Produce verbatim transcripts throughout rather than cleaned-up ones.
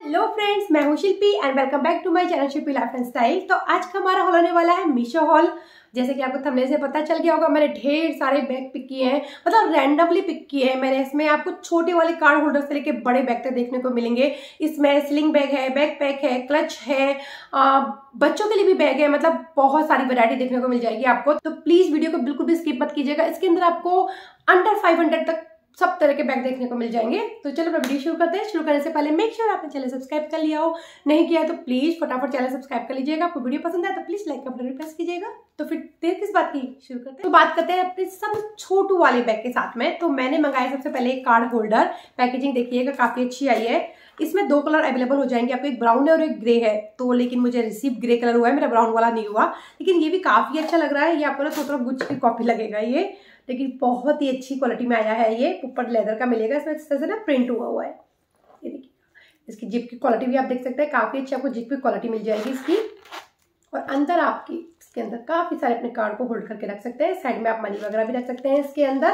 Hello friends, मैं हूं Shilpi and welcome back to my channel Shilpi life and style. तो आज का हमारा हॉल होने वाला है मीशो हॉल। जैसे कि आपको थंबनेल से पता चल गया होगा, मैंने ढेर सारे बैग पिक किए हैं, मतलब रैंडमली पिक किए हैं मैंने। इसमें आपको छोटे वाले कार्ड होल्डर से लेके बड़े बैग तक देखने को मिलेंगे। इसमें स्लिंग बैग है, बैक पैक है, क्लच है, आ, बच्चों के लिए भी बैग है, मतलब बहुत सारी वैरायटी देखने को मिल जाएगी आपको। तो प्लीज वीडियो को बिल्कुल भी स्किप मत कीजिएगा। इसके अंदर आपको अंडर फाइव हंड्रेड तक सब तरह के बैग देखने को मिल जाएंगे। तो चलो अपना वीडियो शुरू करते हैं। शुरू करने से पहले मेक श्योर आपने चैनल सब्सक्राइब कर लिया हो, नहीं किया है तो प्लीज फटाफट चैनल सब्सक्राइब कर लीजिएगा। आपको वीडियो पसंद आए तो प्लीज लाइक का बटन प्रेस कीजिएगा। तो फिर देर किस बात की, शुरू करते हैं। तो बात करते हैं अपने सब छोटू वाले बैग के साथ में। तो मैंने मंगाया सबसे पहले एक कार्ड होल्डर। पैकेजिंग देखिएगा काफी अच्छी आई है। इसमें दो कलर अवेलेबल हो जाएंगे आपको, एक ब्राउन है और एक ग्रे है। तो लेकिन मुझे रिसीव ग्रे कलर हुआ है, मेरा ब्राउन वाला नहीं हुआ। लेकिन ये भी काफी अच्छा लग रहा है। ये आपको ना थोड़ा थोड़ा गुच्छ की कॉपी लगेगा ये, लेकिन बहुत ही अच्छी क्वालिटी में आया है। ये ऊपर लेदर का मिलेगा, इसमें इस तरह से ना प्रिंट हुआ हुआ है। ये देखिए, इसकी जिप की क्वालिटी भी आप देख सकते हैं, काफी अच्छी आपको जिप की क्वालिटी मिल जाएगी इसकी। और अंदर आपकी इसके अंदर काफी सारे अपने कार्ड को होल्ड करके रख सकते हैं। साइड में आप मनी वगैरह भी रख सकते हैं इसके अंदर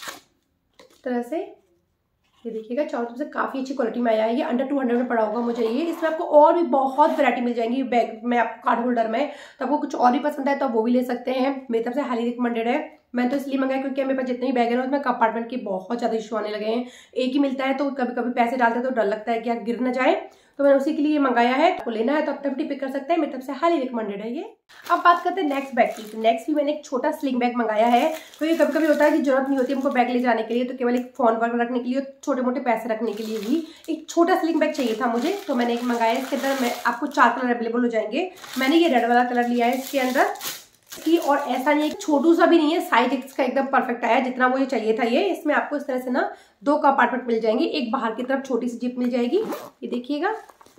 इस तरह से। ये देखिएगा चारों तरफ से काफी अच्छी क्वालिटी में आया है। ये अंडर टू हंड्रेड में पड़ा होगा मुझे ये। इसमें आपको और भी बहुत वैरायटी मिल जाएंगी बैग में, आपको कार्ड होल्डर में। तो आपको कुछ और भी पसंद है तो आप वो भी ले सकते हैं। मेरी तरफ से हाईली रिकमेंडेड है। मैं तो इसलिए मंगाया क्योंकि मेरे पास जितने भी बैग है ना उसमें कंपार्टमेंट के बहुत ज्यादा इशू आने लगे हैं। एक ही मिलता है तो कभी कभी पैसे डालते हैं तो डर लगता है कि यार गिर ना जाए। तो मैंने उसी के लिए मंगाया है। आपको लेना है तो आप तब पिक कर सकते हैं। मेरी तरफ से हाईली रिकमेंडेड है ये। अब बात करते हैं नेक्स्ट बैग की। तो नेक्स्ट भी मैंने एक छोटा स्लिंग बैग मंगाया है। तो ये कभी कभी होता है कि जरूरत नहीं होती हमको बैग ले जाने के लिए, तो केवल एक फोन पर रखने के लिए, छोटे मोटे पैसे रखने के लिए ही एक छोटा स्लिंग बैग चाहिए था मुझे। तो मैंने एक मंगाया। इसके अंदर मैं आपको चार कलर अवेलेबल हो जाएंगे। मैंने ये रेड वाला कलर लिया है इसके अंदर की। और ऐसा नहीं है, छोटू सा भी नहीं है, साइज इसका एकदम परफेक्ट आया जितना मुझे चाहिए था ये। इसमें आपको इस तरह से ना दो कंपार्टमेंट मिल जाएंगे। एक बाहर की तरफ छोटी सी जिप मिल जाएगी, ये देखिएगा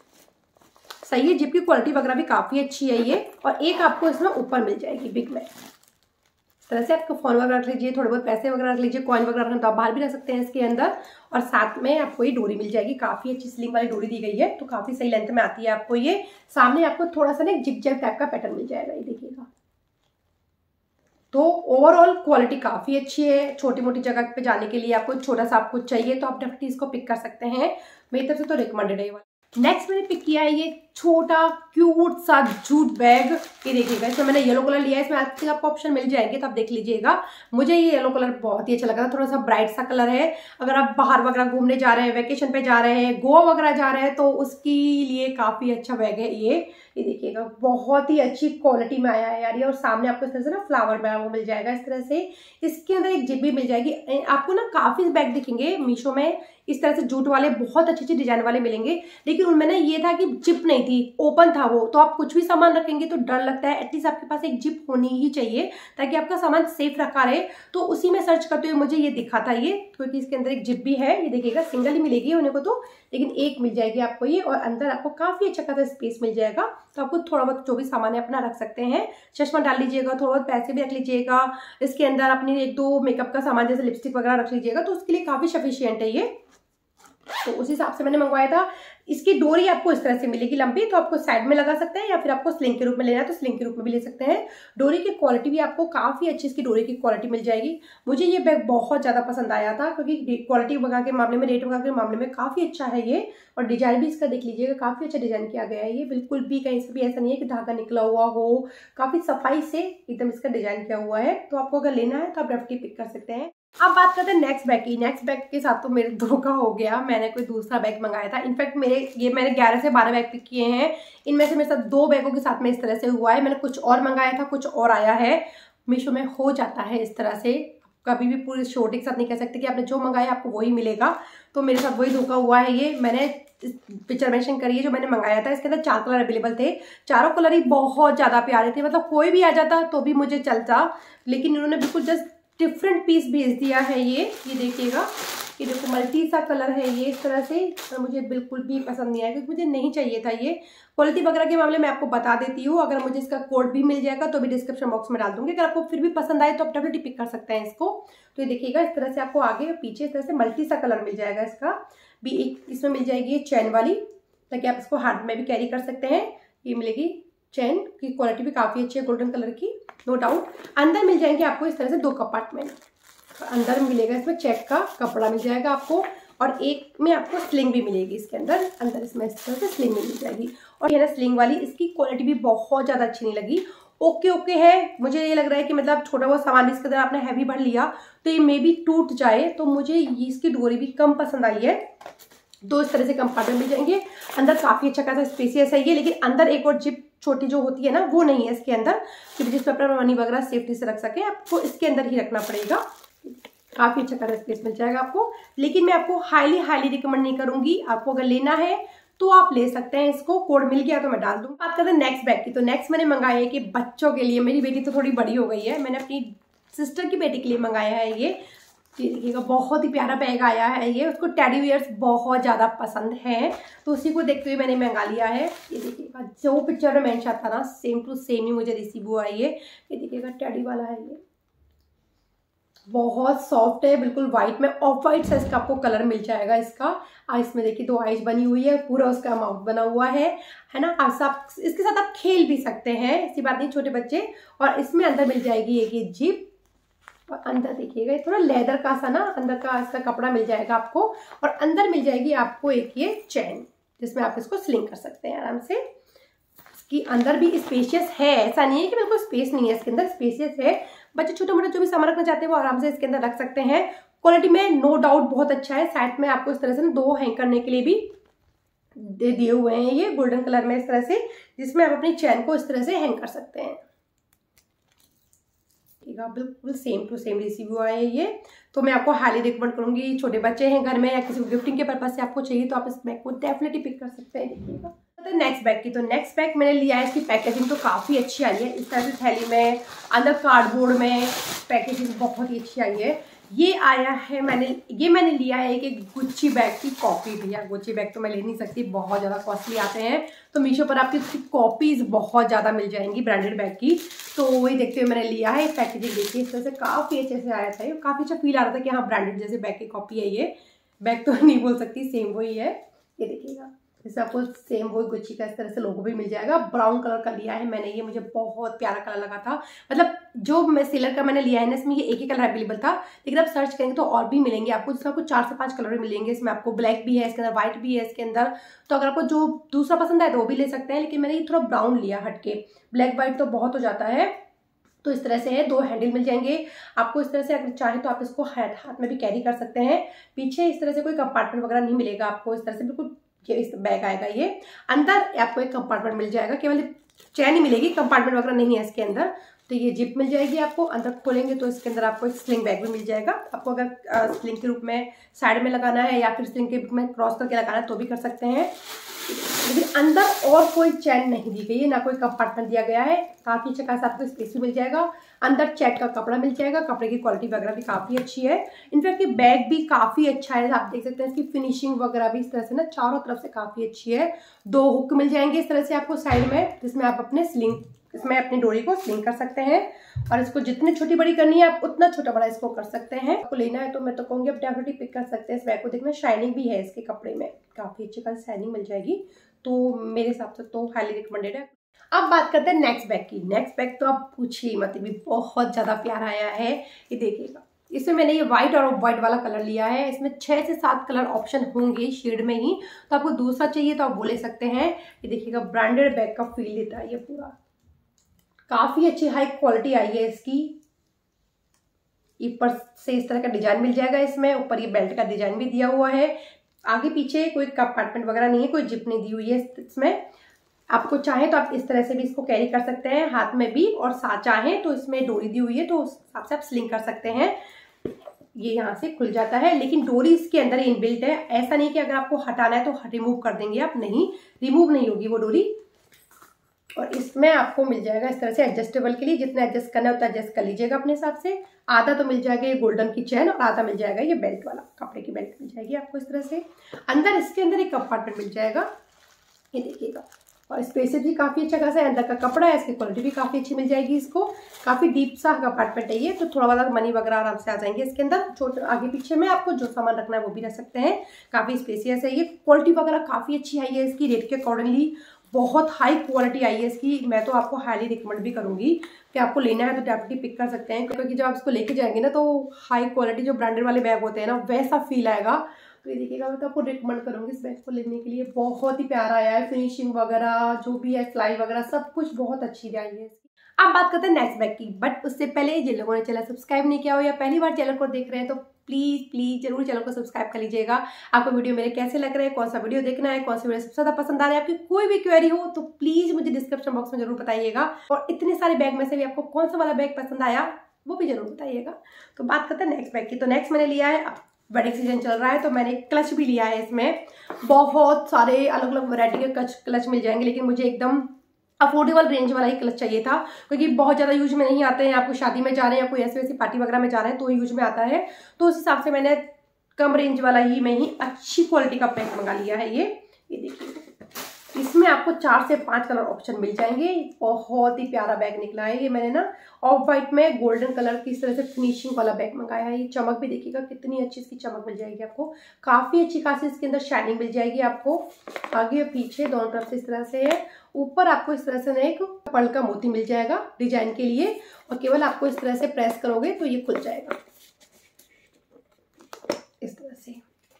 सही है। जिप की क्वालिटी वगैरह भी काफी अच्छी है ये। और एक आपको इसमें ऊपर मिल जाएगी बिग में। इस तरह से आपको फोन वगैरह रख लीजिए, थोड़े बहुत पैसे वगैरह रख लीजिए, कॉइन वगैरह रखना तो आप बाहर भी रख सकते हैं इसके अंदर। और साथ में आपको ये डोरी मिल जाएगी, काफी अच्छी स्लिंग वाली डोरी दी गई है। तो काफी सही लेंथ में आती है आपको ये। सामने आपको थोड़ा सा ना जिग जैग टाइप का पैटर्न मिल जाएगा, ये देखिएगा। तो ओवरऑल क्वालिटी काफी अच्छी है। छोटी मोटी जगह पे जाने के लिए आपको छोटा सा आपको चाहिए तो आप डेफिनेटली इसको पिक कर सकते हैं। मेरी तरफ से तो रिकमेंडेड है ये वाला। नेक्स्ट मैंने पिक किया है ये छोटा क्यूट सा जूट बैग। ये देखिएगा, इसमें मैंने येलो कलर लिया है। इसमें आज आपको ऑप्शन मिल जाएंगे तो आप देख लीजिएगा। मुझे ये येलो कलर बहुत ही अच्छा लगा था, थोड़ा सा ब्राइट सा कलर है। अगर आप बाहर वगैरह घूमने जा रहे हैं, वेकेशन पे जा रहे हैं, गोवा वगैरह जा रहे हैं, तो उसके लिए काफी अच्छा बैग है ये। ये देखिएगा बहुत ही अच्छी क्वालिटी में आया है यार ये। और सामने आपको इस तरह से ना फ्लावर बैग वो मिल जाएगा इस तरह से। इसके अंदर एक जिप भी मिल जाएगी। आपको ना काफी बैग दिखेंगे मीशो में इस तरह से जूट वाले, बहुत अच्छे अच्छे डिजाइन वाले मिलेंगे। लेकिन उनमें ना ये था कि जिप नहीं थी, ओपन था वो। तो आप कुछ भी सामान रखेंगे तो डर लगता है। एटलीस्ट आपके पास एक जिप होनी ही चाहिए ताकि आपका सामान सेफ रखा रहे। तो उसी में सर्च करते हुए मुझे ये दिखा था ये, क्योंकि इसके अंदर एक जिप भी है। ये देखिएगा सिंगल ही मिलेगी होने को तो, लेकिन एक मिल जाएगी आपको ये। और अंदर आपको काफी अच्छा खासा स्पेस मिल जाएगा। तो आपको थोड़ा बहुत जो भी सामान है अपना रख सकते हैं। चश्मा डाल लीजिएगा, थोड़ा बहुत पैसे भी रख लीजिएगा। इसके अंदर अपनी एक दो मेकअप का सामान जैसे लिपस्टिक वगैरह रख लीजिएगा। तो उसके लिए काफी सफिशियंट है ये। तो उस हिसाब से मैंने मंगवाया था। इसकी डोरी आपको इस तरह से मिलेगी लंबी, तो आपको साइड में लगा सकते हैं या फिर आपको स्लिंग के रूप में लेना है तो स्लिंग के रूप में भी ले सकते हैं। डोरी की क्वालिटी भी आपको काफी अच्छी इसकी डोरी की क्वालिटी मिल जाएगी। मुझे ये बैग बहुत ज्यादा पसंद आया था क्योंकि क्वालिटी वगैरह के मामले में, रेट वगैरह के मामले में काफी अच्छा है ये। और डिजाइन भी इसका देख लीजिएगा, काफी अच्छा डिजाइन किया गया है ये। बिल्कुल भी कहीं से भी ऐसा नहीं है कि धागा निकला हुआ हो, काफी सफाई से एकदम इसका डिजाइन किया हुआ है। तो आपको अगर लेना है तो आप डेफिनेटली पिक कर सकते हैं। अब बात करते हैं नेक्स्ट बैग की। नेक्स्ट बैग के साथ तो मेरे धोखा हो गया। मैंने कोई दूसरा बैग मंगाया था। इनफैक्ट मेरे ये मैंने ग्यारह से बारह बैग पिक किए हैं। इनमें से मेरे साथ दो बैगों के साथ में इस तरह से हुआ है। मैंने कुछ और मंगाया था, कुछ और आया है। मीशो में हो जाता है इस तरह से, कभी भी पूरी शॉर्ट के साथ नहीं कह सकते कि आपने जो मंगाया आपको वही मिलेगा। तो मेरे साथ वही धोखा हुआ है ये। मैंने पिक्चर मेंशन करी है जो मैंने मंगाया था। इसके अंदर चार कलर अवेलेबल थे। चारों कलर ही बहुत ज्यादा प्यारे थे, मतलब कोई भी आ जाता तो भी मुझे चलता। लेकिन इन्होंने बिल्कुल जस्ट डिफरेंट पीस भेज दिया है ये। ये देखिएगा, ये देखो मल्टी सा कलर है ये इस तरह से। और मुझे बिल्कुल भी पसंद नहीं आया क्योंकि मुझे नहीं चाहिए था ये। क्वालिटी वगैरह के मामले में आपको बता देती हूँ। अगर मुझे इसका कोड भी मिल जाएगा तो भी डिस्क्रिप्शन बॉक्स में डाल दूंगी। अगर आपको फिर भी पसंद आए तो आप डेफिनेटली पिक कर सकते हैं इसको। तो ये देखिएगा इस तरह से आपको आगे और पीछे इस तरह से मल्टी सा कलर मिल जाएगा इसका भी। एक इसमें मिल जाएगी चैन वाली, ताकि आप इसको हाथ में भी कैरी कर सकते हैं। ये मिलेगी चेन की क्वालिटी भी काफी अच्छी है, गोल्डन कलर की, नो डाउट। अंदर मिल जाएंगे आपको इस तरह से दो कंपार्टमेंट। अंदर मिलेगा इसमें चेक का कपड़ा मिल जाएगा आपको। और एक में आपको स्लिंग भी मिलेगी इसके अंदर, अंदर इसमें इस तरह से स्लिंग भी मिल जाएगी। और ये ना स्लिंग वाली, इसकी क्वालिटी भी बहुत ज़्यादा अच्छी नहीं लगी, ओके ओके है। मुझे ये लग रहा है कि मतलब छोटा बहुत सामान भी इसके अंदर आपने हैवी भर लिया तो ये मे बी टूट जाए, तो मुझे ये इसकी डोरी भी कम पसंद आई है। दो इस तरह से कंपार्टमेंट मिल जाएंगे, अंदर काफ़ी अच्छा खासा स्पेसियस है ये, लेकिन अंदर एक और जिप छोटी जो होती है ना वो नहीं है इसके अंदर, क्योंकि जिसमें अपना मनी वगैरह सेफ्टी से रख सके आपको इसके अंदर ही रखना पड़ेगा। काफ़ी अच्छा खासा स्पेस मिल जाएगा आपको, लेकिन मैं आपको हाईली हाईली रिकमेंड नहीं करूंगी। आपको अगर लेना है तो आप ले सकते हैं, इसको कोड मिल गया तो मैं डाल दूँ। बात करते हैं नेक्स्ट बैग की, तो नेक्स्ट मैंने मंगाया है कि बच्चों के लिए, मेरी बेटी तो थोड़ी बड़ी हो गई है, मैंने अपनी सिस्टर की बेटी के लिए मंगाया है ये। देखिएगा बहुत ही प्यारा बैग आया है ये, उसको टेडी बियर्स बहुत ज़्यादा पसंद है तो उसी को देखते हुए मैंने मंगा लिया है। ये देखिएगा जो पिक्चर में मेंशन था ना सेम टू सेम ही मुझे रिसीव हुआ है ये। ये देखिएगा टेडी वाला है ये, बहुत सॉफ्ट है, बिल्कुल व्हाइट में, ऑफ वाइट साइज का आपको कलर मिल जाएगा इसका। आइस में देखिए दो आइस बनी हुई है, पूरा उसका माउथ बना हुआ है है ना। आप इसके साथ आप खेल भी सकते हैं, ऐसी बात नहीं, छोटे बच्चे। और इसमें अंदर मिल जाएगी एक ये जिप, और अंदर देखिएगा थोड़ा लेदर का सा ना अंदर का इसका कपड़ा मिल जाएगा आपको, और अंदर मिल जाएगी आपको एक ये चैन जिसमें आप इसको स्लिंग कर सकते हैं आराम से। इसकी अंदर भी स्पेशियस है, ऐसा नहीं है कि बिल्कुल स्पेस नहीं है, इसके अंदर स्पेशियस है। बच्चे छोटे मोटे जो भी सामान रखना चाहते हैं वो आराम से इसके अंदर रख सकते हैं। क्वालिटी में नो डाउट बहुत अच्छा है। साइड में आपको इस तरह से ना दो हैंग करने के लिए भी दे दिए हुए हैं ये गोल्डन कलर में इस तरह से, जिसमें आप अपनी चैन को इस तरह से हैंग कर सकते हैं। बिल्कुल सेम टू सेम रिसीव हुआ है ये, तो मैं आपको हाईली रिकमेंड करूंगी। छोटे बच्चे हैं घर में या किसी को गिफ्टिंग के पर्पज से आपको चाहिए तो आप इस बैग को डेफिनेटली पिक कर सकते हैं। देखिएगा तो नेक्स्ट बैग की, तो नेक्स्ट बैग मैंने लिया है, इसकी पैकेजिंग तो काफ़ी अच्छी आई है, इस तरह से थैली में, अंदर कार्डबोर्ड में, पैकेजिंग बहुत ही अच्छी आई है। ये आया है मैंने ये मैंने लिया है कि गुच्ची बैग की कॉपी। भैया गुच्ची बैग तो मैं ले नहीं सकती, बहुत ज़्यादा कॉस्टली आते हैं, तो मीशो पर आपकी उसकी कॉपीज़ बहुत ज़्यादा मिल जाएंगी ब्रांडेड बैग की। तो वही देखते हुए मैंने लिया है। पैकेजिंग देखिए इस तरह से काफ़ी अच्छे से आया था, काफ़ी अच्छा फील आ रहा था कि हाँ ब्रांडेड जैसे बैग की कॉपी है ये। बैग तो नहीं बोल सकती, सेम वही है। ये देखिएगा जैसे आपको सेम वही गुच्ची का इस तरह से लोगो भी मिल जाएगा। ब्राउन कलर का लिया है मैंने ये, मुझे बहुत प्यारा कलर लगा था। मतलब जो मैं सेलर का मैंने लिया है ना इसमें ये एक ही कलर अवेलेबल था, लेकिन आप सर्च करेंगे तो और भी मिलेंगे आपको, जिसमें आपको चार से पांच कलर मिलेंगे। इसमें आपको ब्लैक भी है, इसके अंदर व्हाइट भी है इसके अंदर। तो अगर आपको जो दूसरा पसंद आए तो वो भी ले सकते हैं, लेकिन मैंने ये थोड़ा ब्राउन लिया हटके, ब्लैक व्हाइट तो बहुत हो जाता है। तो इस तरह से है, दो हैंडल मिल जाएंगे आपको इस तरह से, अगर चाहे तो आप इसको हाथ हाथ में भी कैरी कर सकते हैं। पीछे इस तरह से कोई कंपार्टमेंट वगैरह नहीं मिलेगा आपको, इस तरह से बिल्कुल ये इस बैग आएगा ये। अंदर आपको एक कंपार्टमेंट मिल जाएगा, केवल चैन ही मिलेगी, कंपार्टमेंट वगैरह नहीं है इसके अंदर। तो ये जिप मिल जाएगी आपको, अंदर खोलेंगे तो इसके अंदर आपको एक स्लिंग बैग भी मिल जाएगा। आपको अगर स्लिंग के रूप में साइड में लगाना है या फिर स्लिंग के रूप में क्रॉस करके लगाना है तो भी कर सकते हैं। लेकिन अंदर और कोई चैन नहीं दी गई है, ना कोई कंपार्टमेंट दिया गया है। काफ़ी अच्छा खासा आपको स्पेस भी मिल जाएगा। अंदर चेक का कपड़ा मिल जाएगा, कपड़े की क्वालिटी वगैरह भी काफ़ी अच्छी है। इनफैक्ट ये बैग भी काफ़ी अच्छा है, आप देख सकते हैं इसकी फिनिशिंग वगैरह भी इस तरह से ना चारों तरफ से काफ़ी अच्छी है। दो हुक मिल जाएंगे इस तरह से आपको साइड में, जिसमें आप अपने स्लिंग इसमें अपनी डोरी को स्लिंग कर सकते हैं। और इसको जितनी छोटी बड़ी करनी है आप उतना छोटा बड़ा इसको कर सकते हैं। आपको लेना है तो मैं तो कहूँगी आप डेफिनेटली पिक कर सकते हैं इस बैग को। देखना शाइनिंग भी है इसके कपड़े में, काफ़ी अच्छी खासी शाइनिंग मिल जाएगी, तो मेरे हिसाब से तो हाईली रिकमेंडेड है। अब बात करते हैं नेक्स्ट बैग की। नेक्स्ट बैग तो आप पूछिए मत, भी बहुत ज़्यादा प्यारा आया है। ये देखिएगा इसमें मैंने ये व्हाइट और व्हाइट वाला कलर लिया है। इसमें छः से सात कलर ऑप्शन होंगे शेड में ही, तो आपको दूसरा चाहिए तो आप वो ले सकते हैं। ये देखिएगा ब्रांडेड बैग का फील देता है ये पूरा, काफ़ी अच्छी हाई क्वालिटी आई है इसकी। ऊपर से इस तरह का डिजाइन मिल जाएगा इसमें, ऊपर ये बेल्ट का डिजाइन भी दिया हुआ है। आगे पीछे कोई कंपार्टमेंट वगैरह नहीं है, कोई जिप नहीं दी हुई है इसमें। आपको चाहे तो आप इस तरह से भी इसको कैरी कर सकते हैं हाथ में भी, और साथ चाहे तो इसमें डोरी दी हुई है तो उस हिसाब से आप स्लिंग कर सकते हैं। ये यहाँ से खुल जाता है, लेकिन डोरी इसके अंदर इनबिल्ट है। ऐसा नहीं कि अगर आपको हटाना है तो रिमूव कर देंगे आप, नहीं, रिमूव नहीं होगी वो डोरी। और इसमें आपको मिल जाएगा इस तरह से एडजस्टेबल के लिए, जितना एडजस्ट करना है उतना एडजस्ट कर लीजिएगा अपने हिसाब से। आधा तो मिल जाएगा ये गोल्डन की चैन और आधा मिल जाएगा ये बेल्ट वाला, कपड़े की बेल्ट मिल जाएगी आपको इस तरह से। अंदर इसके अंदर एक कंपार्टमेंट मिल जाएगा, ये देखिएगा, और स्पेसेस भी काफ़ी अच्छा खासा है। अंदर का कपड़ा है, इसकी क्वालिटी भी काफ़ी अच्छी मिल जाएगी इसको। काफ़ी डीप सा कंपार्टमेंट है ये, तो थोड़ा बहुत मनी वगैरह आराम से आ जाएंगे इसके अंदर। छोटे आगे पीछे में आपको जो सामान रखना है वो भी रख सकते हैं। काफ़ी स्पेसियस है ये, क्वालिटी वगैरह काफ़ी अच्छी आई है इसकी, रेट के अकॉर्डिंगली बहुत हाई क्वालिटी आई है इसकी। मैं तो आपको हाईली रिकमेंड भी करूंगी कि आपको लेना है तो डेफिनेटली पिक कर सकते हैं, क्योंकि जब आप इसको लेके जाएंगे ना तो हाई क्वालिटी जो ब्रांडेड वाले बैग होते हैं ना वैसा फील आएगा। तो ये देखिएगा, मैं तो आपको रिकमेंड करूंगी इस बैग को लेने के लिए। बहुत ही प्यारा आया है, फिनिशिंग वगैरह जो भी है, सिलाई वगैरह सब कुछ बहुत अच्छी आई है इसकी। अब बात करते हैं नेक्स्ट बैग की, बट उससे पहले जिन लोगों ने चैनल सब्सक्राइब नहीं किया हो या पहली बार चैनल को देख रहे हैं तो प्लीज प्लीज जरूर चैनल को सब्सक्राइब कर लीजिएगा। आपको वीडियो मेरे कैसे लग रहे हैं, कौन सा वीडियो देखना है, कौन सा वीडियो सबसे ज्यादा पसंद आ रहा है, आपकी कोई भी क्वेरी हो तो प्लीज मुझे डिस्क्रिप्शन बॉक्स में जरूर बताइएगा। और इतने सारे बैग में से भी आपको कौन सा वाला बैग पसंद आया वो भी जरूर बताइएगा। तो बात करते हैं नेक्स्ट बैग की। तो नेक्स्ट मैंने लिया है, वेडिंग सीजन चल रहा है तो मैंने क्लच भी लिया है। इसमें बहुत सारे अलग अलग वैरायटी के क्लच क्लच मिल जाएंगे, लेकिन मुझे एकदम अफोर्डेबल रेंज वाला ही क्लच चाहिए था, क्योंकि बहुत ज्यादा यूज में नहीं आते हैं। आपको शादी में जा रहे हैं या कोई ऐसी वैसी पार्टी वगैरह में जा रहे हैं तो यूज में आता है, तो उस हिसाब से मैंने कम रेंज वाला ही में ही अच्छी क्वालिटी का पैक मंगा लिया है। ये ये देखिए, इसमें आपको चार से पांच कलर ऑप्शन मिल जाएंगे। बहुत ही प्यारा बैग निकला है ये। मैंने ना ऑफ वाइट में गोल्डन कलर की इस तरह से फिनिशिंग वाला बैग मंगाया है। ये चमक भी देखिएगा कितनी अच्छी इसकी चमक मिल जाएगी आपको, काफी अच्छी खासी इसके अंदर शाइनिंग मिल जाएगी आपको। आगे और पीछे दोनों तरफ से इस तरह से है। ऊपर आपको इस तरह से एक पर्ल का मोती मिल जाएगा डिजाइन के लिए, और केवल आपको इस तरह से प्रेस करोगे तो ये खुल जाएगा इस तरह से।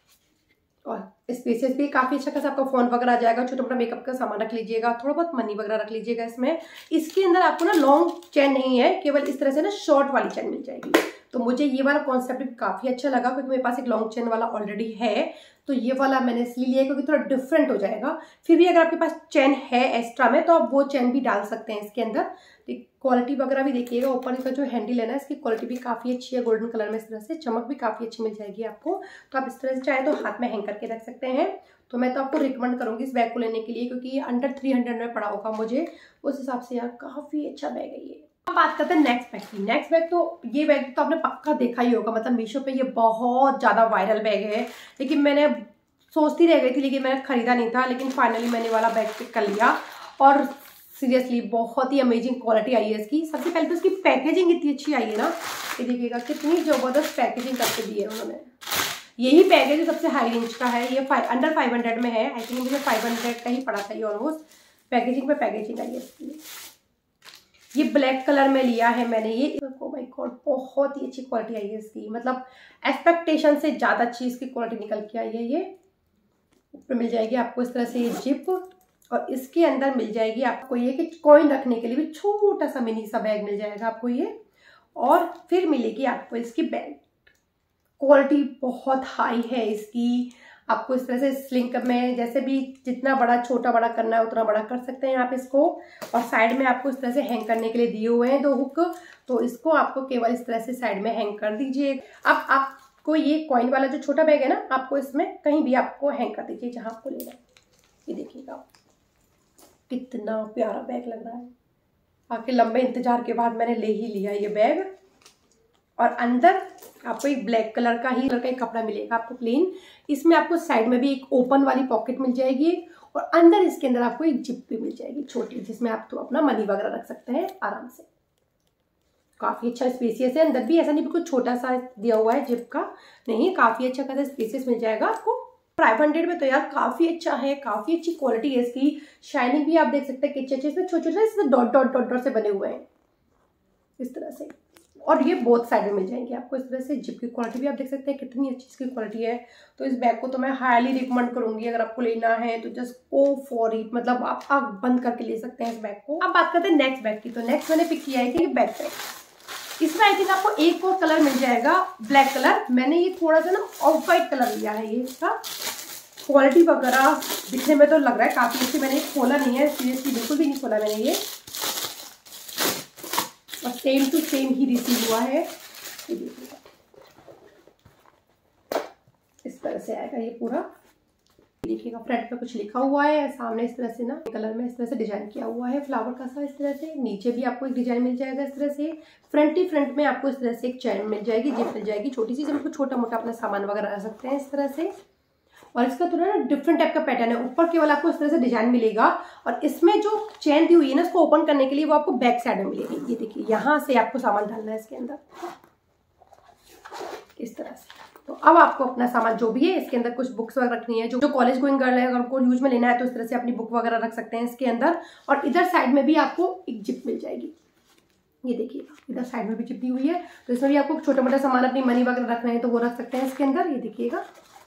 और स्पेसेस भी काफी अच्छा खासा आपका फोन वगैरह आ जाएगा, छोटा मोटा मेकअप का सामान रख लीजिएगा, थोड़ा बहुत मनी वगैरह रख लीजिएगा इसमें। इसके अंदर आपको ना लॉन्ग चेन नहीं है, केवल इस तरह से ना शॉर्ट वाली चेन मिल जाएगी। तो मुझे ये वाला कॉन्सेप्ट भी काफी अच्छा लगा, क्योंकि मेरे पास एक लॉन्ग चेन वाला ऑलरेडी है, तो ये वाला मैंने इसलिए लिया क्योंकि थोड़ा डिफरेंट हो जाएगा। फिर भी अगर आपके पास चेन है एक्स्ट्रा में तो आप वो चेन भी डाल सकते हैं इसके अंदर। क्वालिटी वगैरह भी देखिएगा, ऊपर इसका जो हैंडल है ना इसकी क्वालिटी भी काफी अच्छी है, गोल्डन कलर में इस तरह से चमक भी काफी अच्छी मिल जाएगी आपको। तो आप इस तरह से चाहे तो हाथ में हैंग करके रख सकते हैं। तो मैं तो आपको रिकमेंड करूंगी इस बैग को लेने के लिए, क्योंकि ये अंडर थ्री हंड्रेड में पड़ा होगा मुझे, उस हिसाब से यार काफी अच्छा बैग है ये। अब बात करते हैं नेक्स्ट बैग की। नेक्स्ट बैग तो ये बैग तो आपने पक्का देखा ही होगा, मतलब मीशो पे ये बहुत ज्यादा वायरल बैग है, लेकिन मैंने सोचती रह गई थी लेकिन मैंने खरीदा नहीं था। लेकिन फाइनली मैंने वाला बैग पिक कर लिया, और सीरियसली बहुत ही अमेजिंग क्वालिटी आई है इसकी। सबसे पहले तो इसकी पैकेजिंग इतनी अच्छी आई है ना, ये देखिएगा कितनी जबरदस्त पैकेजिंग करके दी है उन्होंने। यही बैग है जो सबसे हाई रेंज का है, ये फाइव अंडर फाइव हंड्रेड में है। आई थिंक मुझे फाइव हंड्रेड का ही पड़ा था ये ऑलमोस्ट। पैकेजिंग पे पैकेजिंग आई है इसकी। ये ब्लैक कलर में लिया है मैंने ये। ओ माय गॉड, बहुत ही अच्छी क्वालिटी आई है इसकी, मतलब एक्सपेक्टेशन से ज्यादा अच्छी इसकी क्वालिटी निकल के आई है। ये ऊपर मिल जाएगी आपको इस तरह से ये जिप, और इसके अंदर मिल जाएगी आपको ये कि कॉइन रखने के लिए भी छोटा सा मिनी सा बैग मिल जाएगा आपको ये। और फिर मिलेगी आपको इसकी बेल्ट, क्वालिटी बहुत हाई है इसकी। आपको इस तरह से स्लिंक में जैसे भी जितना बड़ा छोटा बड़ा करना है उतना बड़ा कर सकते हैं आप इसको। और साइड में आपको इस तरह से हैंग करने के लिए दिए हुए हैं दो हुक, तो इसको आपको केवल इस तरह से साइड में हैंग कर दीजिए। अब आपको ये कॉइन वाला जो छोटा बैग है ना, आपको इसमें कहीं भी आपको हैंग कर दीजिए जहां आपको लेना है। ये देखिएगा कितना प्यारा बैग लग रहा है। आखिर लंबे इंतजार के बाद मैंने ले ही लिया ये बैग। और अंदर आपको एक ब्लैक कलर का ही कलर का एक कपड़ा मिलेगा आपको प्लेन। इसमें आपको साइड में भी एक ओपन वाली पॉकेट मिल जाएगी, और अंदर इसके अंदर आपको एक जिप भी मिल जाएगी छोटी, जिसमें आप तो अपना मनी वगैरह रख सकते हैं आराम से। काफी अच्छा स्पेसियस है, अंदर भी ऐसा नहीं बिल्कुल छोटा सा दिया हुआ है जिप का, नहीं काफी अच्छा खासा स्पेसियस मिल जाएगा आपको। फाइव हंड्रेड में तो यार काफी अच्छा है, काफी अच्छी क्वालिटी है इसकी। शाइनिंग भी आप देख सकते हैं कितने अच्छे, इसमें छोटे छोटे डॉट डॉट डॉट डॉट से बने हुए हैं इस तरह से। और ये बोथ साइड में मिल जाएंगे आपको इस तरह से। जिप की क्वालिटी भी आप देख सकते हैं कितनी अच्छी इसकी क्वालिटी है। तो इस बैग को तो मैं हाईली रिकमेंड करूंगी, अगर आपको लेना है तो जस्ट गो फॉर इट, मतलब आप आग बंद करके ले सकते हैं इस बैग को। अब बात करते हैं नेक्स्ट बैग की। तो नेक्स्ट मैंने पिक किया है कि बैक पैक। इसमें आई थिंक आपको एक और कलर मिल जाएगा ब्लैक कलर। मैंने ये थोड़ा सा ना ऑफ वाइट कलर लिया है। ये इसका क्वालिटी वगैरह दिखने में तो लग रहा है काफी अच्छी। मैंने खोला नहीं है, सीरियसली बिल्कुल भी नहीं खोला मैंने ये, और सेम टू सेम ही रिसीव हुआ है। ये देखिएगा इस तरह से आएगा ये पूरा। देखिएगा फ्रंट पे कुछ लिखा हुआ है, सामने इस तरह से ना कलर में इस तरह से डिजाइन किया हुआ है फ्लावर का सा इस तरह से। नीचे भी आपको एक डिजाइन मिल जाएगा इस तरह से। फ्रंट ही फ्रंट में आपको इस तरह से एक चैन मिल जाएगी, जिप मिल जाएगी छोटी सी, जिसमें छोटा मोटा अपना सामान वगैरह रख सकते हैं इस तरह से। और इसका थोड़ा ना डिफरेंट टाइप का पैटर्न है। ऊपर केवल आपको इस तरह से डिजाइन मिलेगा, और इसमें जो चेन दी हुई है ना इसको ओपन करने के लिए वो आपको बैक साइड में मिलेगी। ये देखिए यहाँ से आपको सामान डालना है इसके अंदर इस तरह से। तो अब आपको अपना सामान जो भी है इसके अंदर, कुछ बुक्स वगैरह रखनी है, जो जो कॉलेज गोइंग गर्ल है अगर उनको यूज में लेना है तो इस तरह से अपनी बुक वगैरह रख सकते हैं इसके अंदर। और इधर साइड में भी आपको एक जिप मिल जाएगी। ये देखिएगा इधर साइड में भी जिप दी हुई है, तो इसमें भी आपको छोटा मोटा सामान अपनी मनी वगैरह रखना है तो वो रख सकते हैं इसके अंदर। ये देखिएगा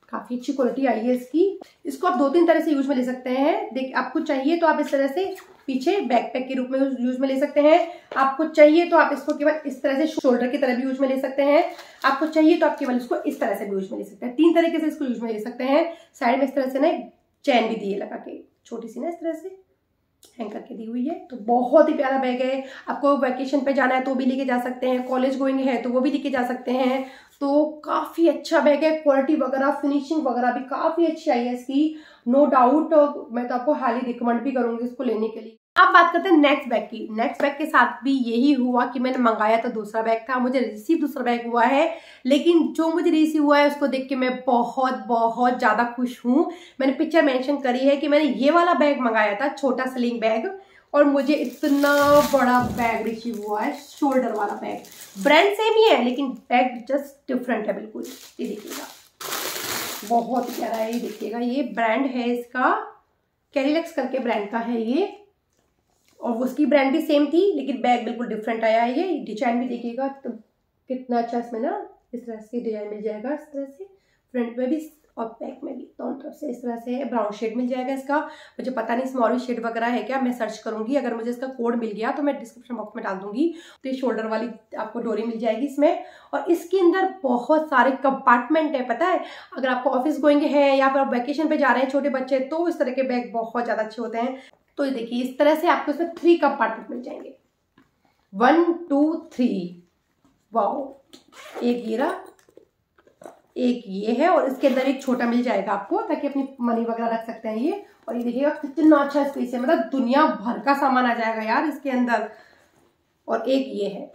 काफी अच्छी क्वालिटी आई है इसकी। इसको आप दो तीन तरह से यूज में ले सकते हैं। देख आपको चाहिए तो आप इस तरह से पीछे बैकपैक के रूप में यूज में ले सकते हैं। आपको चाहिए तो आप इसको केवल इस तरह से शोल्डर की तरह भी यूज में ले सकते हैं। आपको चाहिए तो आप केवल इसको इस तरह से भी यूज में ले सकते हैं। तीन तरीके से इसको यूज में ले सकते हैं। साइड में इस तरह से ना चैन भी दी है लगा के, छोटी सी ना इस तरह से हैंग करके दी हुई है। तो बहुत ही प्यारा बैग है। आपको वैकेशन पे जाना है तो भी लेके जा सकते हैं, कॉलेज गोइंग है तो वो भी लेके जा सकते हैं। तो काफी अच्छा बैग है। क्वालिटी वगैरह फिनिशिंग वगैरह भी काफी अच्छी आई है इसकी, नो डाउट। मैं तो आपको हाईली रिकमेंड भी करूंगी इसको लेने के लिए। अब बात करते हैं नेक्स्ट बैग की। नेक्स्ट बैग के साथ भी यही हुआ कि मैंने मंगाया तो दूसरा बैग था, मुझे रिसीव दूसरा बैग हुआ है। लेकिन जो मुझे रिसीव हुआ है उसको देख के मैं बहुत बहुत ज्यादा खुश हूँ। मैंने पिक्चर मेंशन करी है कि मैंने ये वाला बैग मंगाया था, छोटा स्लिंग बैग, और मुझे इतना बड़ा बैग रिसीव हुआ है, शोल्डर वाला बैग। ब्रांड सेम ही है लेकिन बैग जस्ट डिफरेंट है बिल्कुल। ये देखिएगा बहुत प्यारा है। ये देखिएगा ये ब्रांड है इसका, कैरीलैक्स करके ब्रांड का है ये, और उसकी ब्रांड भी सेम थी लेकिन बैग बिल्कुल डिफरेंट आया है। ये डिजाइन भी देखिएगा तो कितना अच्छा इसमें ना इस तरह से डिजाइन मिल जाएगा, इस तरह से फ्रंट में भी और बैक में भी दोनों तरफ से इस तरह से ब्राउन शेड मिल जाएगा इसका। मुझे पता नहीं इसमें और शेड वगैरह है क्या, मैं सर्च करूंगी। अगर मुझे इसका कोड मिल गया तो मैं डिस्क्रिप्शन बॉक्स में डाल दूंगी। तो ये शोल्डर वाली आपको डोरी मिल जाएगी इसमें, और इसके अंदर बहुत सारे कंपार्टमेंट है। पता है अगर आपको ऑफिस गोइंग है या फिर आप वैकेशन पे जा रहे हैं छोटे बच्चे, तो इस तरह के बैग बहुत ज्यादा अच्छे होते हैं। तो देखिए इस तरह से आपको इसमें थ्री कंपार्टमेंट मिल जाएंगे, वन टू थ्री। वाओ, एक ये रहा, एक ये है, और इसके अंदर एक छोटा मिल जाएगा आपको ताकि अपनी मनी वगैरह रख सकते हैं ये। और ये देखिएगा कितना अच्छा स्पेस है, मतलब दुनिया भर का सामान आ जाएगा यार इसके अंदर। और एक ये है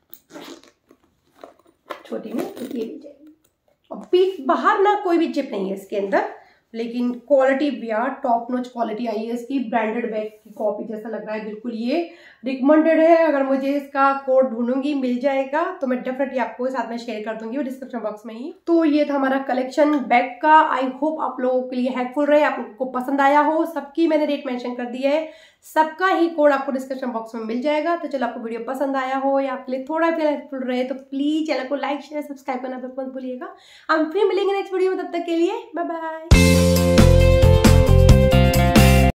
छोटी में, तो ये मिल जाएगी। और पीठ बाहर ना कोई भी चिप नहीं है इसके अंदर, लेकिन क्वालिटी भैया टॉप नॉच क्वालिटी आई है इसकी। ब्रांडेड बैग की कॉपी जैसा लग रहा है बिल्कुल। ये रिकमेंडेड है। अगर मुझे इसका कोड ढूंढूंगी मिल जाएगा तो मैं डेफिनेटली आपको साथ में शेयर कर दूंगी वो डिस्क्रिप्शन बॉक्स में ही। तो ये था हमारा कलेक्शन बैग का। आई होप आप लोगों के लिए हेल्पफुल रहे, आप लोगों को पसंद आया हो। सबकी मैंने रेट मेंशन कर दिया है, सबका ही कोड आपको डिस्क्रिप्शन बॉक्स में मिल जाएगा। तो चलो आपको वीडियो पसंद आया हो या आपके लिए थोड़ा भी हेल्पफुल रहे तो प्लीज चैनल को लाइक शेयर सब्सक्राइब करना मत भूलिएगा। हम फिर मिलेंगे नेक्स्ट वीडियो में, तब तक के लिए बाय बाय।